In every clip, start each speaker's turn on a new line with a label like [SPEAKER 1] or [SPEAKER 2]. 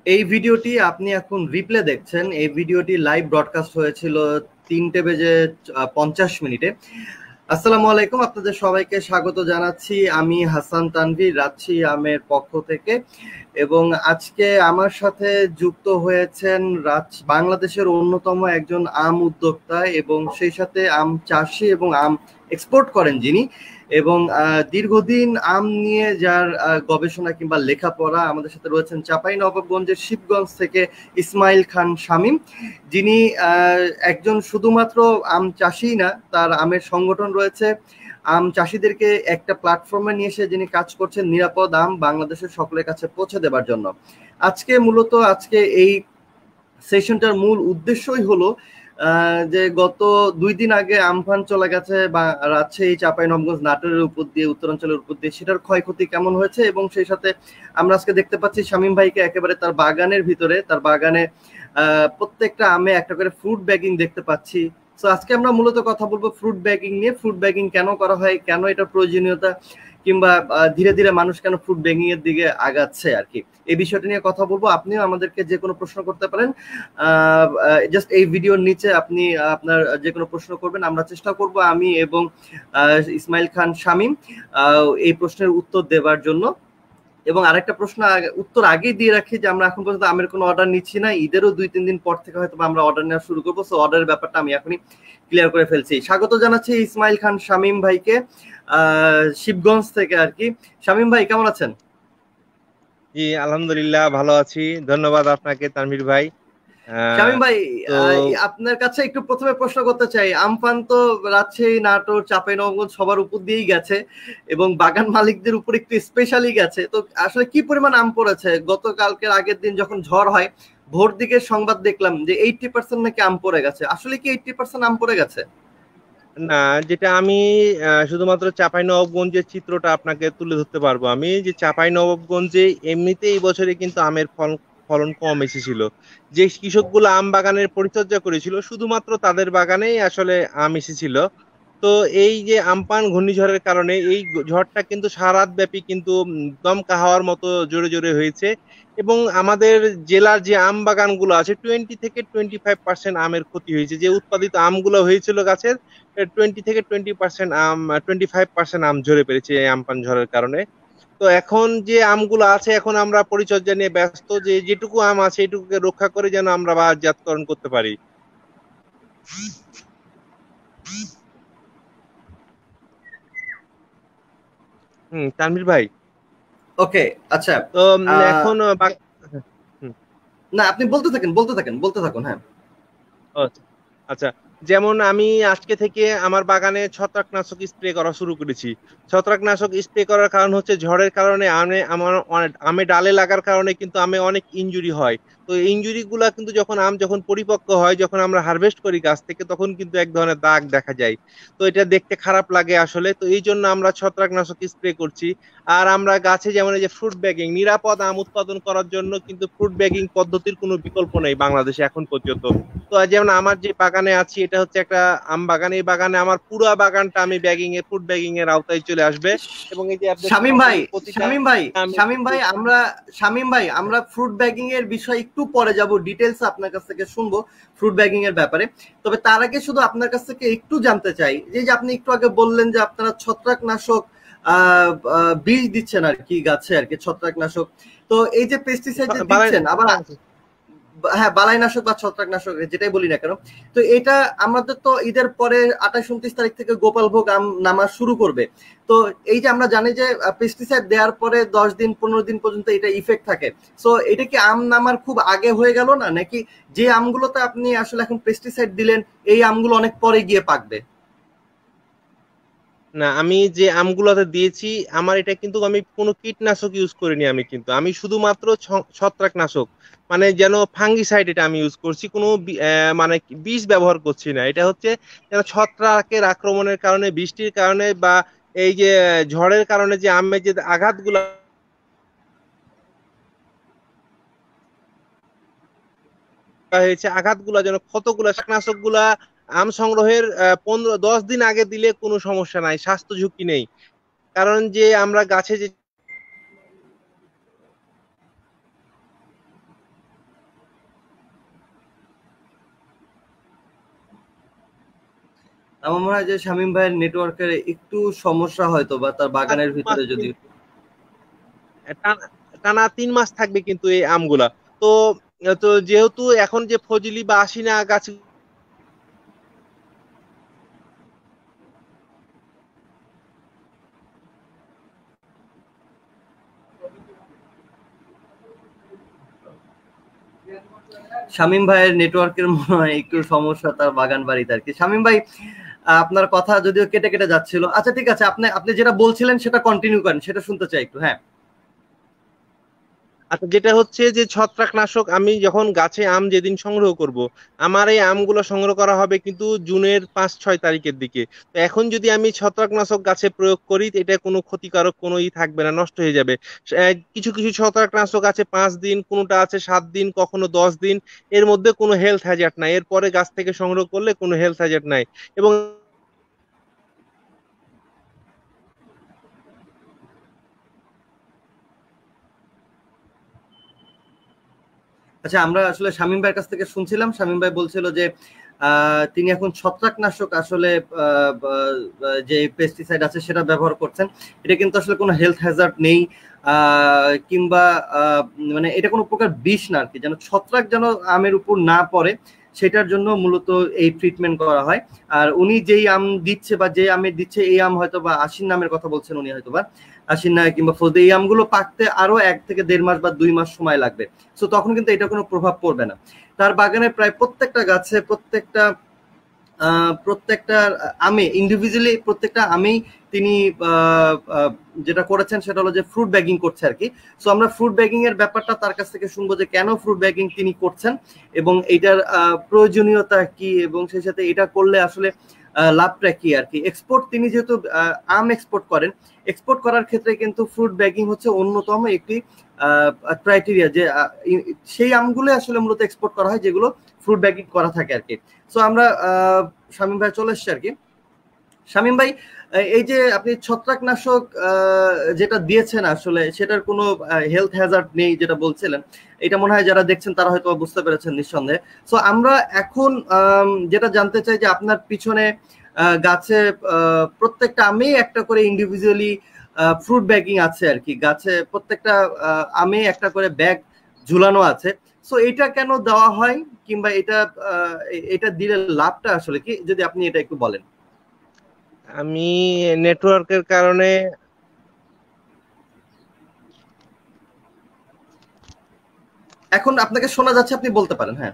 [SPEAKER 1] এই ভিডিওটি আপনি এখন রিপ্লে দেখছেন। এই ভিডিওটি লাইভ ব্রডকাস্ট হয়েছিল 3:50 আসসালামু আলাইকুম, আপনাদের সবাইকে স্বাগত জানাচ্ছি। আমি হাসান তানভীর, রাজশাহী আমের পক্ষ থেকে। এবং আজকে আমার সাথে যুক্ত হয়েছেন বাংলাদেশের অন্যতম একজন আম উদ্যোক্তা এবং সেই সাথে আম চাষি এবং আম এক্সপোর্ট করেন যিনি, এবং দীর্ঘদিন আম নিয়ে যার গবেষণা কিংবা লেখাপড়া। আমাদের সাথে রয়েছেন চাঁপাইনবাবগঞ্জের শিবগঞ্জ থেকে ইসমাইল খান শামীম, যিনি একজন শুধুমাত্র আম চাষী না, তার আমের সংগঠন রয়েছে। আম চাষিদেরকে একটা প্ল্যাটফর্মে নিয়ে এসে যিনি কাজ করছেন নিরাপদ আম বাংলাদেশের সকলের কাছে পৌঁছে দেবার জন্য। আজকে এই সেশনটার মূল উদ্দেশ্যই হলো যে গত 2 দিন আগে আমফান চলে গেছে বা রাজশাহী, চাঁপাইনবাবগঞ্জ, নাটোরের উপর দিয়ে, উত্তরাঞ্চলের উপর দিয়ে, সেটার ক্ষয়ক্ষতি কেমন হয়েছে। এবং সেই সাথে আমরা আজকে দেখতে পাচ্ছি শামীম ভাইকে একেবারে তার বাগানের ভিতরে, তার বাগানে প্রত্যেকটা আমে একটা করে ফ্রুট ব্যাগিং দেখতে পাচ্ছি। তো আজকে আমরা মূলত কথা বলবো ফ্রুট ব্যাগিং নিয়ে। ফ্রুট ব্যাগিং কেন করা হয়, কেন এটা প্রয়োজনীয়তা, কিংবা ধীরে ধীরে মানুষ কেন ফ্রুট ব্যাগিং এর দিকে আগাচ্ছে আর কি, এই বিষয়টা নিয়ে কথা বলবো। আপনিও আমাদেরকে যে কোনো প্রশ্ন করতে পারেন, জাস্ট এই ভিডিওর নিচে আপনি আপনার যে কোনো প্রশ্ন করবেন, আমরা চেষ্টা করব আমি এবং ইসমাইল খান শামীম এই প্রশ্নের উত্তর দেওয়ার জন্য। এবং আরেকটা প্রশ্ন উত্তর আগেই দিয়ে রাখি যে আমরা এখন পর্যন্ত আমের কোনো অর্ডার নিচ্ছি না। ঈদেরও 2-3 দিন পর থেকে হয়তো আমরা অর্ডার নেওয়া শুরু করবো। সো অর্ডারের ব্যাপারটা আমি এখনই ক্লিয়ার করে ফেলছি। স্বাগত জানাচ্ছি ইসমাইল খান শামীম ভাইকে শিবগঞ্জ থেকে আর কি। শামীম ভাই কেমন আছেন?
[SPEAKER 2] জি, আলহামদুলিল্লাহ ভালো আছি। ধন্যবাদ আপনাকে তানভীর ভাই।
[SPEAKER 1] শামীম ভাই,
[SPEAKER 2] তো
[SPEAKER 1] আপনার কাছে একটু প্রথমে প্রশ্ন করতে চাই। আমফান তো রাজশাহী, নাটোর, চাঁপাইনবাবগঞ্জ সবার উপর দিয়েই গেছে এবং বাগান মালিকদের উপর একটু স্পেশালি গেছে। তো আসলে কি পরিমাণ আম পড়েছে? গতকালকের আগের দিন যখন ঝড় হয়, ভোর দিকে সংবাদ দেখলাম যে 80% নাকি আম পড়ে গেছে। আসলে কি 80% আম পড়ে গেছে?
[SPEAKER 2] না, যেটা আমি শুধুমাত্র চাঁপাইনবাবগঞ্জের চিত্রটা আপনাকে তুলে ধরতে পারবো। আমি যে চাঁপাইনবাবগঞ্জে এমনিতে এই বছরে কিন্তু আমের ফলন কম এসেছিল। যে কৃষকগুলো আম বাগানের পরিচর্যা করেছিল শুধুমাত্র তাদের বাগানেই আসলে আম এসেছিল। তো এই যে আমপান ঘূর্ণিঝড়ের কারণে এই ঝড়টা কিন্তু সারা রাত ব্যাপী কিন্তু দমকা হাওয়ার মতো জোরে জোরে হয়েছে। এবং আমাদের জেলার যে আম বাগানগুলো আছে 20 থেকে 25% আমের ক্ষতি হয়েছে। যে উৎপাদিত আমগুলো হয়েছিল গাছের 20 থেকে 20% আম, 25% আম ঝরে পড়েছে এই আমপান ঝড়ের কারণে। তো এখন যে আমগুলো আছে, এখন আমরা পরিচর্যা নিয়ে ব্যস্ত যে যেটুকু আম আছে এটুকুকে রক্ষা করে যেন আমরা বাজারজাতকরণ করতে পারি। তানভীর ভাই।
[SPEAKER 1] ওকে, আচ্ছা।
[SPEAKER 2] তো এখন হুম,
[SPEAKER 1] না, আপনি বলতে থাকুন। হ্যাঁ।
[SPEAKER 2] ও আচ্ছা। আচ্ছা, যেমন আমি আজকে থেকে আমার বাগানে ছত্রাকনাশক স্প্রে করা শুরু করেছি। ছত্রাকনাশক স্প্রে করার কারণ হচ্ছে ঝড়ের কারণে আমে ডালে লাগার কারণে কিন্তু আমে অনেক ইনজুরি হয়। তো ইনজুরি গুলা কিন্তু যখন পরিপক্ক হয়, যখন আমরা হারভেস্ট করি গাছ থেকে, তখন কিন্তু এক ধরনের দাগ দেখা যায়। তো এটা দেখতে খারাপ লাগে আসলে। তো এই জন্য আমরা ছত্রাকনাশক স্প্রে করছি। আর আমরা গাছে যেমন এই যে ফ্রুট ব্যাগিং, নিরাপদ আম উৎপাদন করার জন্য কিন্তু ফ্রুট ব্যাগিং পদ্ধতির কোনো বিকল্প নেই বাংলাদেশে এখন পর্যন্ত। তো যেমন আমার যে বাগানে আছি এটা হচ্ছে একটা আম বাগান। এই বাগানে আমার পুরো বাগানটা আমি ফুড ব্যাগিং এর আওতায় চলে আসবে। এবং এই যে আপনি
[SPEAKER 1] শামীম ভাই,
[SPEAKER 2] প্রতিটা
[SPEAKER 1] শামীম ভাই,
[SPEAKER 2] আমি
[SPEAKER 1] শামীম
[SPEAKER 2] কিন্তু
[SPEAKER 1] ভাই, আমরা ফ্রুট ব্যাগিং এর বিষয় একটু পরে যাব, ডিটেলস আপনার কাছ থেকে শুনবো ফ্রুট ব্যাগিং এর ব্যাপারে। তবে তার আগে শুধু আপনার কাছ থেকে একটু জানতে চাই যে আপনি একটু আগে বললেন যে আপনারা ছত্রাকনাশক বীজ দিচ্ছেন আর কি গাছে, আর কি ছত্রাকনাশক। তো এই যে পেস্টিসাইড যে দিচ্ছেন, আবার হ্যাঁ, বালাইনাশক বা ছত্রাকনাশক যেটাই বলি না কেন, তো এটা আমাদের তো ঈদের পরে 28-29 তারিখ থেকে গোপালভোগ আম নামা শুরু করবে। তো এই যে আমরা জানি যে পেস্টিসাইড দেওয়ার পরে 10 দিন 15 দিন পর্যন্ত এটা ইফেক্ট থাকে। সো এটা কি আম নামার খুব আগে হয়ে গেল না, নাকি যে আমগুলোতে আপনি আসলে এখন পেস্টিসাইড দিলেন এই আমগুলো অনেক পরে গিয়ে পাকবে?
[SPEAKER 2] না, আমি যে আমগুলোতে দিয়েছি আমার এটা কিন্তু আমি কোনো কীটনাশক ইউজ করিনি। আমি শুধুমাত্র ছত্রাকনাশক, মানে যেন ফাঙ্গিসাইড, এটা আমি ইউজ করছি। কোনো মানে বিষ ব্যবহার করছি না। এটা হচ্ছে যেন ছত্রাকের আক্রমণের কারণে, বৃষ্টির কারণে বা এই যে ঝড়ের কারণে যে আমের যে আঘাতগুলো হয়েছে, আঘাতগুলা যেন, ক্ষতগুলা, কীটনাশকগুলা আম সংগ্রহের 15-10 দিন আগে দিলে কোনো সমস্যা নাই, স্বাস্থ্য ঝুঁকি নেই। কারণ যে আমরা গাছে যে
[SPEAKER 1] আমার মনে হয় যে শামীম ভাইয়ের নেটওয়ার্কের একটু সমস্যা হয়তো, বা তার বাগানের ভিতরে যদি
[SPEAKER 2] টানা 3 মাস থাকবে কিন্তু এই আমগুলা। তো তো যেহেতু এখন যে ফজলি বা আশিনা গাছ
[SPEAKER 1] শামীম ভাইয়ের নেটওয়ার্কের মনে হয় একটু সমস্যা তার বাগান বাড়িতে আর কি। শামীম ভাই, আপনার কথা যদিও কেটে কেটে যাচ্ছিল। আচ্ছা ঠিক আছে, আপনি আপনি যেটা বলছিলেন সেটা কন্টিনিউ করেন, সেটা শুনতে চাই একটু। হ্যাঁ,
[SPEAKER 2] আচ্ছা, যেটা হচ্ছে যে ছত্রাকনাশক আমি যখন গাছে আম যেদিন সংগ্রহ করব, আমার এই আমগুলো সংগ্রহ করা হবে কিন্তু জুনের 5-6 তারিখের দিকে। তো এখন যদি আমি ছত্রাকনাশক গাছে প্রয়োগ করি, এটা কোনো ক্ষতিকারক কোনো থাকবে না, নষ্ট হয়ে যাবে। কিছু কিছু ছত্রাকনাশক আছে 5 দিন, কোনোটা আছে 7 দিন, কখনো 10 দিন, এর মধ্যে কোনো হেলথ হ্যাজার্ড নাই, এরপরে গাছ থেকে সংগ্রহ করলে কোনো হেলথ হ্যাজার্ড নাই। এবং
[SPEAKER 1] আচ্ছা, আমরা আসলে শামীম ভাইয়ের কাছ থেকে শুনছিলাম। শামীম ভাই বলছিল যে তিনি এখন ছত্রাকনাশক আসলে যে পেস্টিসাইড আছে সেটা ব্যবহার করছেন। এটা কিন্তু আসলে কোনো হেলথ হ্যাজার্ড নেই, কিংবা মানে এটা কোনো প্রকার বিষ না আর কি, যেন ছত্রাক যেন আমের উপর না পড়ে সেটার জন্য মূলত এই ট্রিটমেন্ট করা হয়। আর উনি যেই আম দিচ্ছে বা যে আমের দিচ্ছে, এই আম হয়তো বা আশির নামের কথা বলছেন উনি, হয়তো বা আশির না কিংবা ফজলি, এই আমগুলো পাকতে আরো 1 থেকে 1.5 মাস বা 2 মাস সময় লাগবে। সো তখন কিন্তু এটা কোনো প্রভাব পড়বে না। তার বাগানে প্রায় প্রত্যেকটা গাছে, প্রত্যেকটা আমে ইন্ডিভিজুয়ালি, প্রত্যেকটা আমেই তিনি যেটা করেছেন সেটা হলো যে ফ্রুট ব্যাগিং করছে আর কি। সো আমরা ফ্রুট ব্যাগিং এর ব্যাপারটা তার কাছ থেকে শুনবো যে কেন ফ্রুট ব্যাগিং তিনি করছেন এবং এটার প্রয়োজনীয়তা কি, এবং সেই সাথে এটা করলে আসলে লাভটা কি আর কি। এক্সপোর্ট, তিনি যেহেতু আম এক্সপোর্ট করেন, এক্সপোর্ট করার ক্ষেত্রে কিন্তু ফ্রুট ব্যাগিং হচ্ছে অন্যতম একটি ক্রাইটেরিয়া, যে সেই আমগুলো আসলে মূলত এক্সপোর্ট করা হয় যেগুলো ফ্রুট ব্যাগিং করা থাকে আর কি। সো আমরা শামীম ভাই চলে এসছি আর কি। শামীম ভাই, এই যে আপনি ছত্রাকনাশক যেটা দিয়েছেন আসলে সেটার কোনো হেলথ হ্যাজার্ড নেই যেটা বলছিলেন, এটা মনে হয় যারা দেখছেন তারা হয়তো বুঝতে পেরেছেন নিঃসন্দেহে। সো আমরা এখন যেটা জানতে চাই যে আপনার পিছনে গাছে প্রত্যেকটা আমে একটা করে ইন্ডিভিজুয়ালি ফ্রুট ব্যাগিং আছে আর কি, গাছে প্রত্যেকটা আমে একটা করে ব্যাগ ঝুলানো আছে। সো এটা কেন দেওয়া হয়, কিংবা এটা দিলে লাভটা আসলে কি, যদি আপনি এটা একটু বলেন।
[SPEAKER 2] আমি নেটওয়ার্কের কারণে
[SPEAKER 1] এখন আপনাকে শোনা যাচ্ছে, আপনি বলতে পারেন। হ্যাঁ,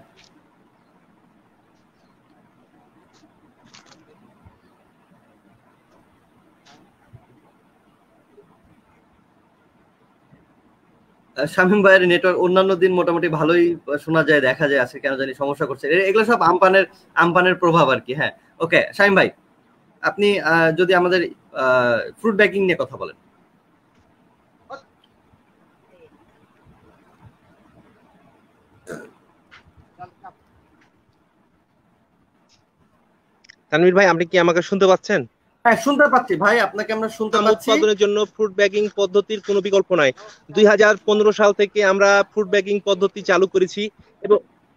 [SPEAKER 1] শামীম ভাইয়ের নেটওয়ার্ক অন্যান্য দিন মোটামুটি ভালোই শোনা যায়, দেখা যায়, আছে কেন জানি সমস্যা করছে। এগুলো সব আমপানের প্রভাব আর কি। হ্যাঁ, ওকে শামীম ভাই, আপনি যদি আমাদের ফ্রুট ব্যাগিং নিয়ে কথা বলেন।
[SPEAKER 2] তানভীর ভাই, আপনি কি আমাকে শুনতে পাচ্ছেন?
[SPEAKER 1] হ্যাঁ, শুনতে পাচ্ছি ভাই, আপনাকে আমরা শুনতে
[SPEAKER 2] আম
[SPEAKER 1] পাচ্ছি।
[SPEAKER 2] উৎপাদনের জন্য ফ্রুট ব্যাগিং পদ্ধতির কোনো বিকল্প নাই। 2015 সাল থেকে আমরা ফ্রুট ব্যাগিং পদ্ধতি চালু করেছি এবং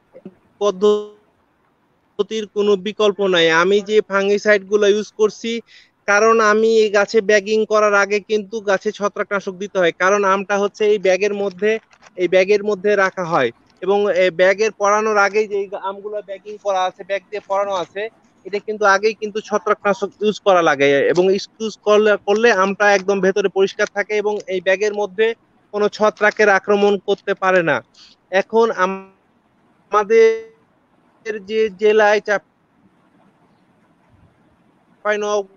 [SPEAKER 2] পদ্ধতির কোনো বিকল্প নাই। আমি যে ফাঙ্গিসাইড গুলো ইউজ করছি, কারণ আমি এই গাছে ব্যাগিং করার আগে কিন্তু গাছে ছত্রাকনাশক দিতে হয়, কারণ আমটা হচ্ছে এই ব্যাগের মধ্যে রাখা হয়। এবং ব্যাগের পরানোর আগে যে আমগুলো ব্যাগিং করা আছে, ব্যাগ দিয়ে পরানো আছে, এটা কিন্তু আগেই কিন্তু ছত্রাকনাশক ইউজ করা লাগে। এবং ইউজ করলে আমটা একদম ভেতরে পরিষ্কার থাকে এবং এই ব্যাগের মধ্যে কোনো ছত্রাকের আক্রমণ করতে পারে না। এখন আমাদের যে জেলায় চাঁপাইনবাবগঞ্জ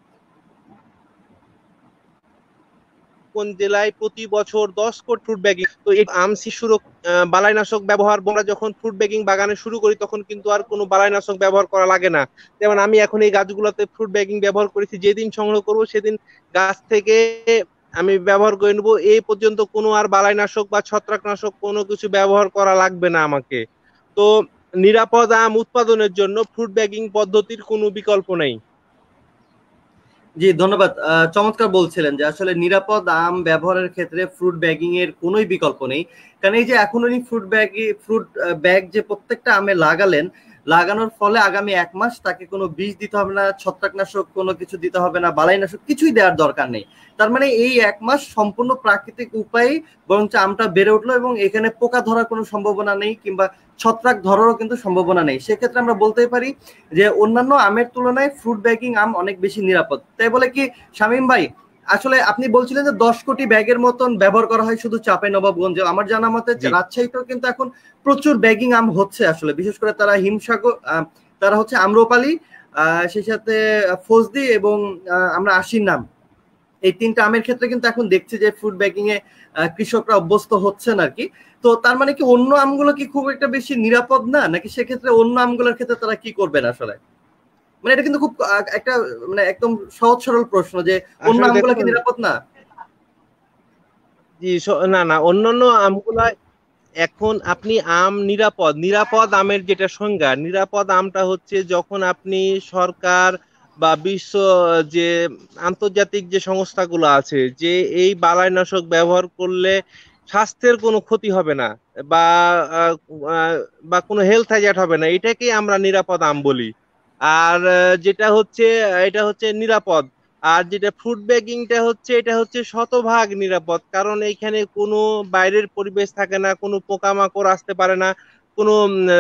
[SPEAKER 2] জেলায় প্রতি বছর 10 কোটি ফ্রুট ব্যাগিং, তো এই আম শিশুর বালাইনাশক ব্যবহার, আমরা যখন ফ্রুট ব্যাগিং বাগানে শুরু করি তখন কিন্তু আর কোনো বালাইনাশক ব্যবহার করা লাগে না। যেমন আমি এখন এই গাছগুলোতে ফ্রুট ব্যাগিং ব্যবহার করেছি, যেদিন সংগ্রহ করব সেদিন গাছ থেকে আমি ব্যবহার করে নেবো, এই পর্যন্ত কোনো আর বালাইনাশক বা ছত্রাকনাশক কোনো কিছু ব্যবহার করা লাগবে না আমাকে। তো নিরাপদ আম উৎপাদনের জন্য ফ্রুট ব্যাগিং পদ্ধতির কোনো বিকল্প নেই।
[SPEAKER 1] জি ধন্যবাদ। চমৎকার বলছিলেন যে আসলে নিরাপদ আম ব্যবহারের ক্ষেত্রে ফ্রুট ব্যাগিং এর কোনোই বিকল্প নেই। কারণ এই যে এখন উনি ফ্রুট ব্যাগ যে প্রত্যেকটা আমে লাগানোর ফলে আগামী 1 মাস তাকে কোনো বীজ দিতে হবে না, ছত্রাকনাশক কোনো কিছু দিতে হবে না, বালাইনাশক কিছুই দেওয়ার দরকার নেই। তার মানে এই 1 মাস সম্পূর্ণ প্রাকৃতিক উপায়ে বরঞ্চ আমটা বেড়ে উঠলো এবং এখানে পোকা ধরার কোনো সম্ভাবনা নেই কিংবা ছত্রাক ধরারও কিন্তু সম্ভাবনা নেই। সেক্ষেত্রে আমরা বলতেই পারি যে অন্যান্য আমের তুলনায় ফ্রুট ব্যাগিং আম অনেক বেশি নিরাপদ। তাই বলে কি শামীম ভাই, আসলে আপনি বলছিলেন যে 10 কোটি ব্যাগের মতন ব্যবহার করা হয় শুধু চাঁপাইনবাবগঞ্জে, আমার জানা মতে রাজশাহীতেও কিন্তু এখন প্রচুর ব্যাগিং আম হচ্ছে আসলে, বিশেষ করে তারা হিমসাগর, তারা হচ্ছে আম্রপালি, সেই সাথে ফজলি এবং আমরা আশির নাম, এই 3টা আমের ক্ষেত্রে কিন্তু এখন দেখছি যে ফুড ব্যাগিং এ কৃষকরা অভ্যস্ত হচ্ছেন আর কি। তো তার মানে কি অন্য আমগুলো কি খুব একটা বেশি নিরাপদ না, নাকি সেক্ষেত্রে অন্য আমগুলোর ক্ষেত্রে তারা কি করবেন আসলে? মানে এটা কিন্তু খুব একটা মানে একদম সহজ সরল প্রশ্ন যে অন্য আমগুলো কি নিরাপদ না?
[SPEAKER 2] জি না না, অন্যান্য আমগুলা এখন আপনি আম নিরাপদ আমের যেটা সংজ্ঞা, নিরাপদ আমটা হচ্ছে যখন আপনি সরকার বা বিশ্ব যে আন্তর্জাতিক যে সংস্থাগুলো আছে যে এই বালাইনাশক ব্যবহার করলে স্বাস্থ্যের কোনো ক্ষতি হবে না বা বা কোনো হেলথ হ্যাজার্ড হবে না, এটাকেই আমরা নিরাপদ আম বলি। আর যেটা হচ্ছে এটা হচ্ছে নিরাপদ। আর যেটা ফ্রুট ব্যাগিংটা হচ্ছে এটা হচ্ছে শতভাগ নিরাপদ, কারণ এইখানে কোনো বাইরের পরিবেশ থাকে না, কোনো পোকামাকড় আসতে পারে না, কোনো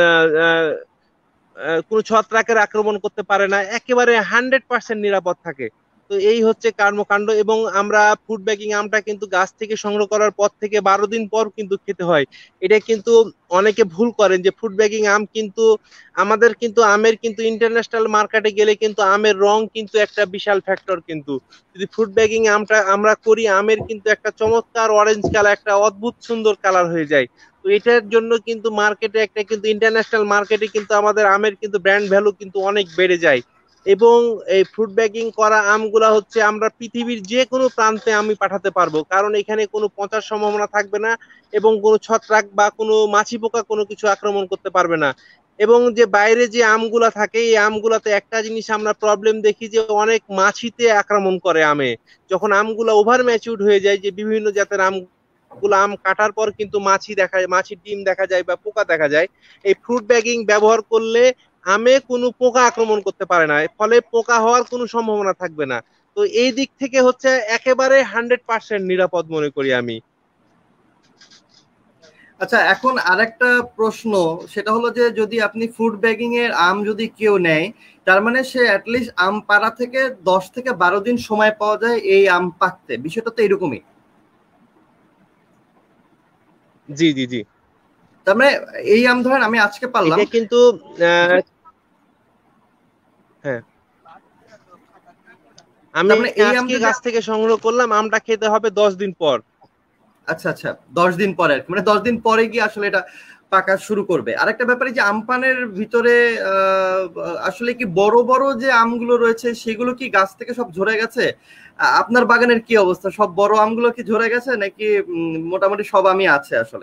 [SPEAKER 2] কোনো ছত্রাকের আক্রমণ করতে পারে না, একেবারে 100% নিরাপদ থাকে। তো এই হচ্ছে কর্মকাণ্ড। এবং আমরা ফুড ব্যাগিং আমটা কিন্তু গাছ থেকে সংগ্রহ করার পর থেকে 12 দিন পর কিন্তু খেতে হয়। এটা কিন্তু অনেকে ভুল করেন যে ফুড ব্যাগিং আম কিন্তু আমাদের কিন্তু আমের কিন্তু ইন্টারন্যাশনাল মার্কেটে গেলে কিন্তু আমের রং কিন্তু একটা বিশাল ফ্যাক্টর। কিন্তু যদি ফুড ব্যাগিং আমটা আমরা করি, আমের কিন্তু একটা চমৎকার অরেঞ্জ কালার, একটা অদ্ভুত সুন্দর কালার হয়ে যায়। তো এটার জন্য কিন্তু মার্কেটে একটা কিন্তু ইন্টারন্যাশনাল মার্কেটে কিন্তু আমাদের আমের কিন্তু ব্র্যান্ড ভ্যালু কিন্তু অনেক বেড়ে যায়। এবং এই ফ্রুট ব্যাগিং করা আমগুলা হচ্ছে আমরা পৃথিবীর যে কোনো প্রান্তে আমি পাঠাতে পারবো, কারণ এখানে কোনো পচার সম্ভাবনা থাকবে না এবং কোনো ছত্রাক বা কোনো মাছি পোকা কোনো কিছু আক্রমণ করতে পারবে না। এবং যে বাইরে যে আমগুলা থাকে এই আমগুলাতে একটা জিনিস আমরা প্রবলেম দেখি যে অনেক মাছিতে আক্রমণ করে আমে। যখন আমগুলা ওভার ম্যাচিউরড হয়ে যায়, যে বিভিন্ন জাতের আম গুলো আম কাটার পর কিন্তু মাছির ডিম দেখা যায় বা পোকা দেখা যায়। এই ফ্রুট ব্যাগিং ব্যবহার করলে আমে কোনো পোকা আক্রমণ করতে পারে না, ফলে পোকা হওয়ার কোনো সম্ভাবনা থাকবে না। তো এই দিক থেকে হচ্ছে একেবারে 100% নিরাপদ মনে করি আমি।
[SPEAKER 1] আচ্ছা, এখন আরেকটা প্রশ্ন, সেটা হলো যে যদি আপনি ফুড ব্যাগিং এর আম যদি কেউ নেয়, তার মানে সে অ্যাটলিস্ট আম পাড়া থেকে 10 থেকে 12 দিন সময় পাওয়া যায় এই আম পাকতে, বিষয়টা তো এরকমই।
[SPEAKER 2] জি জি জি।
[SPEAKER 1] তার মানে এই আম ধরেন আমি আজকে পারলাম,
[SPEAKER 2] এটা কিন্তু হ্যাঁ, আমি আজকে গাছ থেকে সংগ্রহ করলাম, আমটা খেতে হবে 10 দিন পর।
[SPEAKER 1] আচ্ছা আচ্ছা, 10 দিন পরে, মানে 10 দিন পরে গিয়ে আসলে এটা পাকা শুরু করবে। আরেকটা ব্যাপারে যে আমপানের ভিতরে আসলে কি বড় বড় যে আমগুলো রয়েছে সেগুলো কি গাছ থেকে সব ঝরে গেছে? আপনার বাগানের কি অবস্থা, সব বড় আমগুলো কি ঝরে গেছে নাকি মোটামুটি সব আমই আছে আসলে?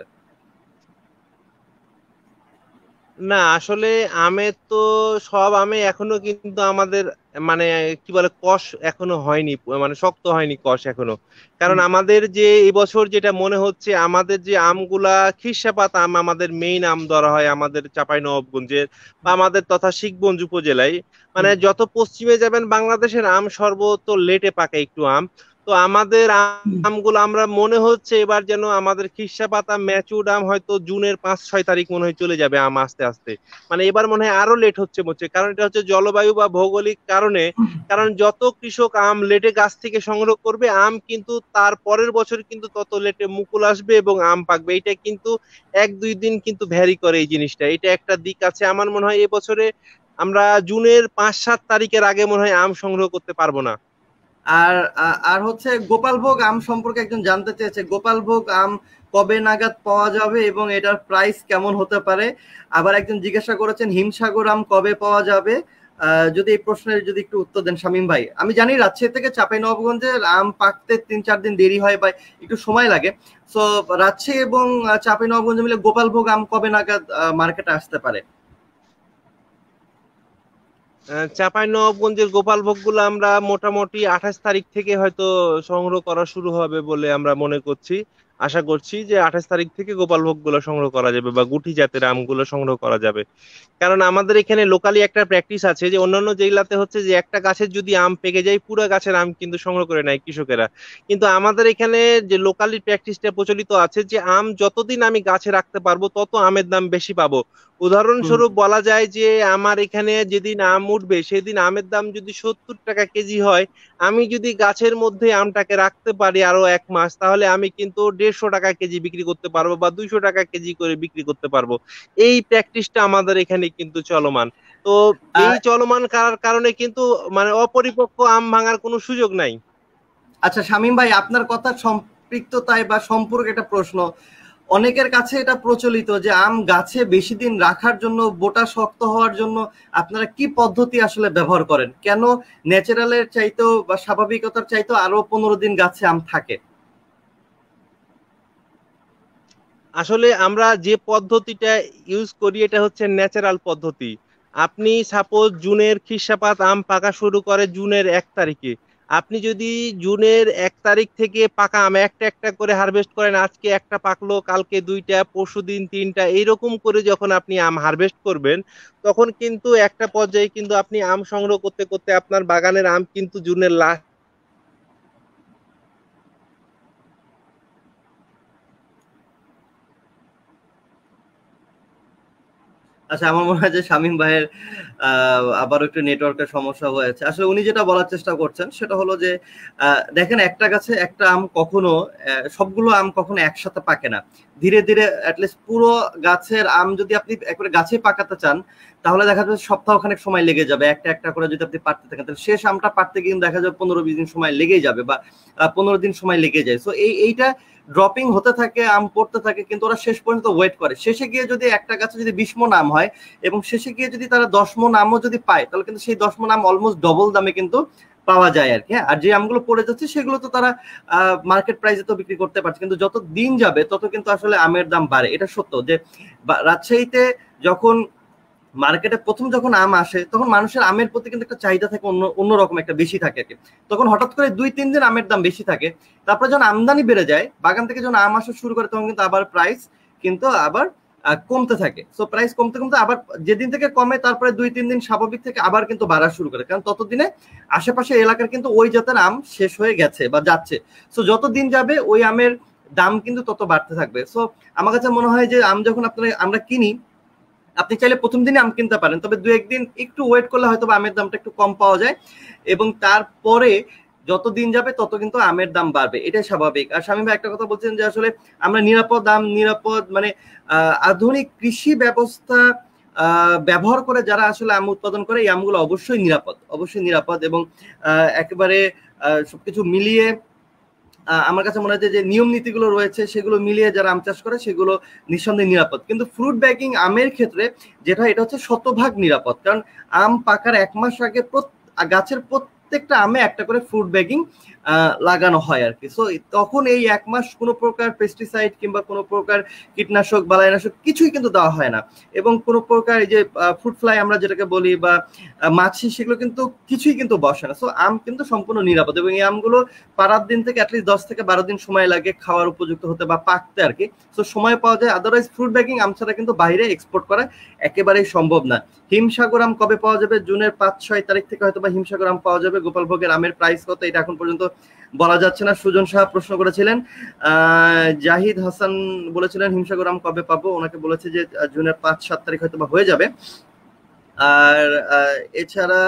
[SPEAKER 2] না আসলে আমের তো সব আমে এখনো কিন্তু আমাদের মানে কি বলে কষ এখনো হয়নি, মানে শক্ত হয়নি কষ এখনো। কারণ আমাদের যে এবছর যেটা মনে হচ্ছে, আমাদের যে আমগুলা খিরসাপাত আম আমাদের মেইন আম ধরা হয় আমাদের চাঁপাইনবাবগঞ্জের বা আমাদের তথা শিখগঞ্জ উপজেলায়, মানে যত পশ্চিমে যাবেন বাংলাদেশের আম সর্বত লেটে পাকে একটু আম। তো আমাদের আমগুলো আমরা মনে হচ্ছে এবার যেন আমাদের খিরসাপাত আম ম্যাচুরড আম হয়তো জুনের 5-6 তারিখ মনে হয় চলে যাবে আম আস্তে আস্তে। মানে এবার মনে হয় আরো লেট হচ্ছে কারণ এটা হচ্ছে জলবায়ু বা ভৌগোলিক কারণে। কারণ যত কৃষক আম লেটে গাছ থেকে সংগ্রহ করবে, আম কিন্তু তার পরের বছর কিন্তু তত লেটে মুকুল আসবে এবং আম পাকবে। এটা কিন্তু 1-2 দিন কিন্তু ভ্যারি করে এই জিনিসটা, এটা একটা দিক আছে। আমার মনে হয় এবছরে আমরা জুনের 5-7 তারিখের আগে মনে হয় আম সংগ্রহ করতে পারবো না।
[SPEAKER 1] আর আর হচ্ছে গোপালভোগ আম সম্পর্কে একজন জানতে চেয়েছে, গোপালভোগ আম কবে নাগাদ পাওয়া যাবে এবং এটার প্রাইস কেমন হতে পারে? আবার একজন জিজ্ঞাসা করেছেন হিমসাগর আম কবে পাওয়া যাবে? যদি এই প্রশ্নের যদি একটু উত্তর দেন শামীম ভাই। আমি জানি রাজশাহী থেকে চাঁপাইনবাবগঞ্জে আম পাকতে 3-4 দিন দেরি হয় বা একটু সময় লাগে, সো রাজশাহী এবং চাঁপাইনবাবগঞ্জে মিলে গোপালভোগ আম কবে নাগাদ মার্কেটে আসতে পারে?
[SPEAKER 2] চাঁপাইনবাবগঞ্জের গোপালভোগ গুলো আমরা মোটামুটি 28 তারিখ থেকে হয়তো সংগ্রহ করা শুরু হবে বলে আমরা মনে করছি। আশা করছি যে 28 তারিখ থেকে গোপালভোগ গুলো সংগ্রহ করা যাবে বা গুটি জাতের আমগুলো সংগ্রহ করা যাবে। কারণ আমাদের এখানে লোকালি একটা প্র্যাকটিস আছে যে অন্যান্য জেলাতে হচ্ছে যে একটা গাছের যদি আম পেকে যায় পুরো গাছের আম কিন্তু সংগ্রহ করে নেয় কৃষকেরা, কিন্তু আমাদের এখানে যে লোকালি প্র্যাকটিসটা প্রচলিত আছে যে আম যতদিন আমি গাছে রাখতে পারবো তত আমের দাম বেশি পাবো।
[SPEAKER 1] হুম।
[SPEAKER 2] উদাহরণস্বরূপ বলা যায় যে আমার এখানে যেদিন আম উঠবে সেদিন আমের দাম যদি 70 টাকা কেজি হয়, আমি যদি গাছের মধ্যে আমটাকে রাখতে পারি আরো 1 মাস, তাহলে আমি কিন্তু 150 টাকা কেজি বিক্রি করতে পারবো বা 200 টাকা কেজি করে বিক্রি করতে পারবো। এই প্র্যাকটিসটা আমাদের এখানে কিন্তু চলমান। তো এই
[SPEAKER 1] আহ,
[SPEAKER 2] চলমান করার কারণে কিন্তু মানে অপরিপক্ক আম ভাঙার কোনো সুযোগ নাই।
[SPEAKER 1] আচ্ছা শামীম ভাই, আপনার কথা সম্পৃক্ততায় বা সম্পর্কে একটা প্রশ্ন। অনেকের কাছে এটা প্রচলিত যে আম গাছে বেশি দিন রাখার জন্য, বোটা শক্ত হওয়ার জন্য আপনারা কি পদ্ধতি আসলে ব্যবহার করেন? কেন ন্যাচারালের চাইতেও বা স্বাভাবিকতার চাইতেও আরো 15 দিন গাছে আম থাকে?
[SPEAKER 2] আসলে আমরা যে পদ্ধতিটা ইউজ করি এটা হচ্ছে ন্যাচারাল পদ্ধতি। আপনি সাপোজ জুনের খিরসাপাত আম পাকা শুরু করে জুনের 1 তারিখে, আপনি যদি জুনের 1 তারিখ থেকে পাকা আম একটা একটা করে হারভেস্ট করেন, আজকে একটা পাকলো, কালকে দুইটা, পরশুদিন তিনটা, এইরকম করে যখন আপনি আম হারভেস্ট করবেন, তখন কিন্তু একটা পর্যায়ে কিন্তু আপনি আম সংগ্রহ করতে করতে আপনার বাগানের আম কিন্তু জুনের লাস্ট।
[SPEAKER 1] আচ্ছা, আমার মনে হয় যে শামীম ভাইয়ের আবারও একটু নেটওয়ার্কের সমস্যা হয়েছে। আসলে উনি যেটা বলার চেষ্টা করছেন সেটা হলো যে দেখেন, একটা গাছে একটা আম কখনো সবগুলো আম কখনো একসাথে পাকে না। ধীরে ধীরে অ্যাটলিস্ট পুরো গাছের আম যদি আপনি একবারে গাছে পাকাতে চান, তাহলে দেখা যাবে সপ্তাহখানেক সময় লেগে যাবে। একটা একটা করে যদি আপনি পারতে থাকেন, তাহলে শেষ আমটা পারতে কিন্তু দেখা যাবে 15-20 দিন সময় লেগেই যাবে, বা 15 দিন সময় লেগে যায়। সো এইটা ড্রপিং হতে থাকে, আম পড়তে থাকে, কিন্তু ওরা শেষ পর্যন্ত ওয়েট করে। শেষে গিয়ে যদি একটা গাছে যদি 20 মণ আম হয় এবং শেষে গিয়ে যদি তারা 10 মণ আমও যদি পায়, তাহলে কিন্তু সেই 10 মণ আম অলমোস্ট ডবল দামে কিন্তু পাওয়া যায় আর কি। হ্যাঁ, আর যে আমগুলো পড়ে যাচ্ছে সেগুলো তো তারা মার্কেট প্রাইসে তো বিক্রি করতে পারছে, কিন্তু যত দিন যাবে তত কিন্তু আসলে আমের দাম বাড়ে। এটা সত্য যে রাজশাহীতে যখন মার্কেটে প্রথম যখন আম আসে, তখন মানুষের আমের প্রতি কিন্তু একটা চাহিদা থাকে, অন্যরকম একটা বেশি থাকে আর কি। তখন হঠাৎ করে 2-3 দিন আমের দাম বেশি থাকে, তারপরে যখন আমদানি বেড়ে যায়, বাগান থেকে যখন আম আসা শুরু করে, তখন কিন্তু আবার প্রাইস কিন্তু আবার কমতে থাকে। সো প্রাইস কমতে কমতে আবার যেদিন থেকে কমে, তারপরে 2-3 দিন স্বাভাবিক থেকে আবার কিন্তু বাড়া শুরু করে, কারণ ততদিনে আশেপাশে এলাকার কিন্তু ওই জাতের আম শেষ হয়ে গেছে বা যাচ্ছে। সো যত দিন যাবে ওই আমের দাম কিন্তু তত বাড়তে থাকবে। সো আমার কাছে মনে হয় যে আম যখন আমরা কিনি, আপনি চাইলে প্রথম দিনে আম কিনতে পারেন, তবে 2-1 দিন একটু ওয়েট করলে হয়তো আমের দামটা একটু কম পাওয়া যায়, এবং তারপরে যত দিন যাবে তত কিন্তু আমের দাম বাড়বে, এটাই স্বাভাবিক। আর শামীম ভাই একটা কথা বলছেন যে আসলে আমরা নিরাপদ আম, নিরাপদ মানে আধুনিক কৃষি ব্যবস্থা ব্যবহার করে যারা আসলে আম উৎপাদন করে, এই আমগুলো অবশ্যই নিরাপদ, অবশ্যই নিরাপদ, এবং একেবারে সবকিছু মিলিয়ে আমার কাছে মনে হচ্ছে যে নিয়ম নীতিগুলো রয়েছে সেগুলো মিলিয়ে যারা আম চাষ করে সেগুলো নিঃসন্দেহে নিরাপদ। কিন্তু ফ্রুট ব্যাগিং আমের ক্ষেত্রে যেটা, এটা হচ্ছে শতভাগ নিরাপদ, কারণ আম পাকার 1 মাস আগে গাছের প্রত্যেকটা আমে একটা করে ফ্রুট ব্যাগিং লাগানো হয় আর কি। সো তখন এই 1 মাস কোনো প্রকার পেস্টিসাইড কিংবা কোনো প্রকার কীটনাশক বালাইনাশক কিছুই কিন্তু দেওয়া হয় না, এবং কোনো প্রকার এই যে ফ্রুট ফ্লাই আমরা যেটাকে বলি বা মাছি, সেগুলো কিন্তু কিছুই কিন্তু বসে না। সো আম কিন্তু সম্পূর্ণ নিরাপদ, এবং এই আমগুলো পাড়ার দিন থেকে অ্যাটলিস্ট 10 থেকে 12 দিন সময় লাগে খাওয়ার উপযুক্ত হতে বা পাকতে আর কি। তো সময় পাওয়া যায়, আদারওয়াইজ ফ্রুট ব্যাগিং আম ছাড়া কিন্তু বাইরে এক্সপোর্ট করা একেবারেই সম্ভব না। হিমসাগর আম কবে পাওয়া যাবে? জুনের 5-6 তারিখ থেকে হয়তো বা হিমসাগর আম পাওয়া যাবে। গোপালভোগের আমের প্রাইস কত এটা এখন পর্যন্ত বলা যাচ্ছে না। সুজন সাহা প্রশ্ন করেছিলেন। জাহিদ হাসান বলেছিলেন হিমসাগর আম কবে পাবো, ওনাকে বলেছে যে জুনের 5-7 তারিখ হয়তো বা হয়ে যাবে। আর এছাড়া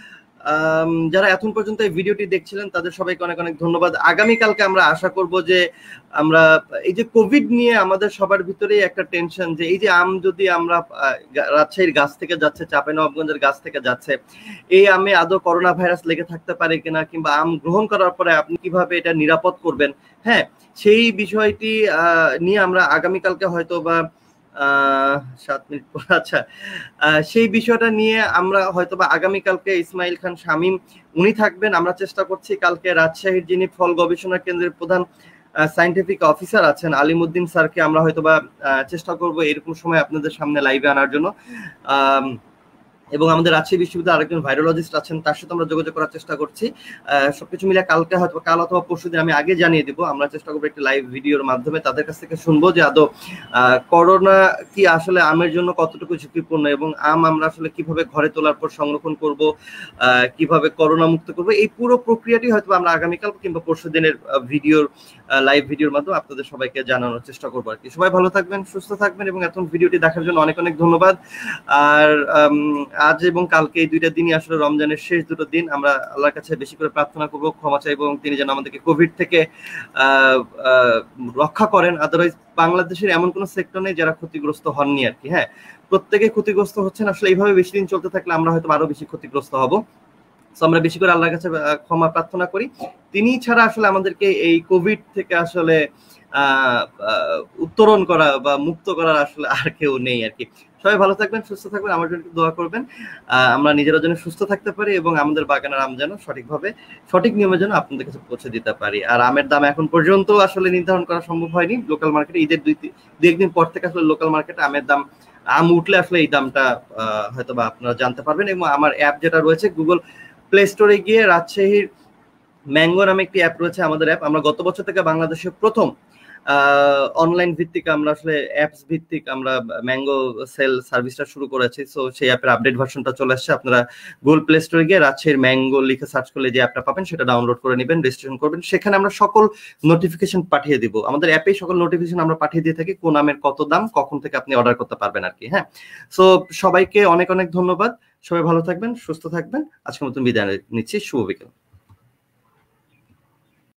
[SPEAKER 1] যারা এখন পর্যন্ত এই ভিডিওটি দেখছিলেন তাদের সবাইকে অনেক অনেক ধন্যবাদ। আগামীকালকে আমরা আশা করব যে আমরা এই যে কোভিড নিয়ে আমাদের সবার ভিতরেই একটা টেনশন, যে এই যে আম যদি আমরা রাজশাহীর গাছ থেকে যাচ্ছে, চাঁপাইনবাবগঞ্জের গাছ থেকে যাচ্ছে, এই আমে আদৌ করোনা ভাইরাস লেগে থাকতে পারে কিনা, কিংবা আম গ্রহণ করার পরে আপনি কিভাবে এটা নিরাপদ করবেন, হ্যাঁ, সেই বিষয়টি নিয়ে আমরা আগামীকালকে হয়তো বা 7 মিনিট পর, আচ্ছা, সেই বিষয়টা নিয়ে আমরা হয়তো বা আগামীকালকে ইসমাইল খান শামীম উনি থাকবেন। আমরা চেষ্টা করছি কালকে রাজশাহীর যিনি ফল গবেষণা কেন্দ্রের প্রধান সায়েন্টিফিক অফিসার আছেন আলিমুদ্দিন স্যারকে আমরা হয়তো বা চেষ্টা করব এরকম সময় আপনাদের সামনে লাইভে আনার জন্য। এবং আমাদের রাজশাহী বিশ্ববিদ্যালয়ের আরেকজন ভাইরোলজিস্ট আছেন, তার সাথে আমরা যোগাযোগ করার চেষ্টা করছি। সবকিছু মিলে কালকে হয়তো কাল অথবা পরশুদিন আমি আগে জানিয়ে দিব। আমরা চেষ্টা করবো একটি লাইভ ভিডিওর মাধ্যমে তাদের কাছ থেকে শুনবো যে আদৌ করোনা কি আসলে আমের জন্য কতটুকু ঝুঁকিপূর্ণ, এবং আম আমরা আসলে কিভাবে ঘরে তোলার পর সংরক্ষণ করব, কিভাবে করোনা মুক্ত করবো, এই পুরো প্রক্রিয়াটি হয়তো আমরা আগামীকাল কিংবা পরশুদিনের লাইভ ভিডিওর মাধ্যমে আপনাদের সবাইকে জানানোর চেষ্টা করবো আর কি। সবাই ভালো থাকবেন, সুস্থ থাকবেন, এবং এত ভিডিওটি দেখার জন্য অনেক অনেক ধন্যবাদ। আর আজ এবং কালকে এই দুইটা দিনই আসলে রমজানের শেষ দুটো দিন, আমরা আল্লাহর কাছে বেশি করে প্রার্থনা করবো, ক্ষমা চাইবো, এবং তিনি যেন আমাদেরকে কোভিড থেকে রক্ষা করেন। আদারওয়াইজ বাংলাদেশের এমন কোনো সেক্টর নেই যারা ক্ষতিগ্রস্ত হননি আর কি। হ্যাঁ, প্রত্যেকে ক্ষতিগ্রস্ত হচ্ছেন। আসলে এইভাবে বেশি দিন চলতে থাকলে আমরা হয়তো আরো বেশি ক্ষতিগ্রস্ত হব। আমরা বেশি করে আল্লাহর কাছে ক্ষমা প্রার্থনা করি। তিনি ছাড়া আসলে আমাদেরকে এই কোভিড থেকে আসলে উত্তরণ করা বা মুক্ত করার আসলে আর কেউ নেই আর কি। সবাই ভালো থাকবেন, সুস্থ থাকবেন, আমার জন্য দোয়া করবেন। আমরা নিজেরা যেন সুস্থ থাকতে পারি এবং আমাদের বাগানের আম যেন সঠিকভাবে সঠিক নিয়মে যেন আপনাদের কাছে পৌঁছে দিতে পারি। আর আমের দাম এখন পর্যন্ত আসলে নির্ধারণ করা সম্ভব হয়নি লোকাল মার্কেটে। ঈদের দুই একদিন পর থেকে আসলে লোকাল মার্কেটে আমের দাম, আম উঠলে আসলে এই দামটা হয়তো বা আপনারা জানতে পারবেন। এবং আমার অ্যাপ যেটা রয়েছে গুগল প্লে স্টোরে গিয়ে রাজশাহীর ম্যাঙ্গো নামে একটি অ্যাপ রয়েছে আমাদের অ্যাপ। আমরা গত বছর থেকে বাংলাদেশে প্রথম অনলাইন ভিত্তিক আমরা আসলে অ্যাপস ভিত্তিক আমরা ম্যাঙ্গো সেল সার্ভিসটা শুরু করেছি। সো সেই অ্যাপের আপডেট ভার্সনটা চলে আসছে। আপনারা গুগল প্লে স্টোরে গিয়ে রাজশাহীর ম্যাঙ্গো লিখে সার্চ করলে যে অ্যাপটা পাবেন সেটা ডাউনলোড করে নেবেন, রেজিস্ট্রেশন করবেন। সেখানে আমরা সকল নোটিফিকেশন পাঠিয়ে দিব। আমাদের অ্যাপেই সকল নোটিফিকেশন আমরা পাঠিয়ে দিয়ে থাকি, কোন আমের কত দাম, কখন থেকে আপনি অর্ডার করতে পারবেন আর কি। হ্যাঁ, সো সবাইকে অনেক অনেক ধন্যবাদ। সবাই ভালো থাকবেন, সুস্থ থাকবেন। আজকের মতন বিদায় নিচ্ছি। শুভ বিকেল।